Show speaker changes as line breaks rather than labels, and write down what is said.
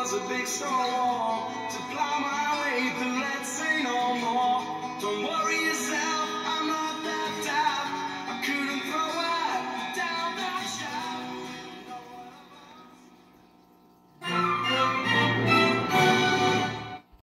was a big stone wall to plow my way through. Let's say no more. Don't worry yourself.